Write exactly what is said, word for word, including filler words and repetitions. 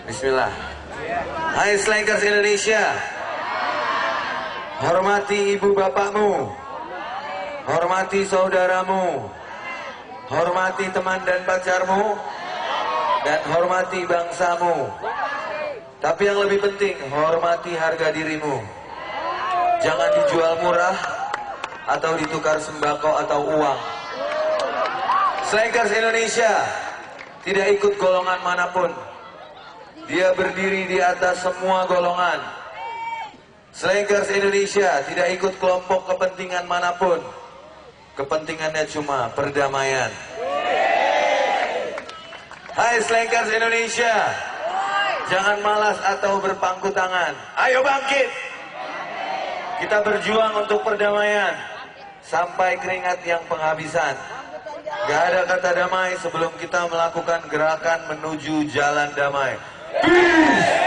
Bismillah. Hai Slankers Indonesia, hormati ibu bapakmu, hormati saudaramu, hormati teman dan pacarmu, dan hormati bangsamu. Tapi yang lebih penting, hormati harga dirimu. Jangan dijual murah atau ditukar sembako atau uang. Slankers Indonesia tidak ikut golongan manapun. Dia berdiri di atas semua golongan. Slankers Indonesia tidak ikut kelompok kepentingan manapun. Kepentingannya cuma perdamaian. Hai Slankers Indonesia, jangan malas atau berpangku tangan. Ayo bangkit. Kita berjuang untuk perdamaian sampai keringat yang penghabisan. Gak ada kata damai sebelum kita melakukan gerakan menuju jalan damai. Peace!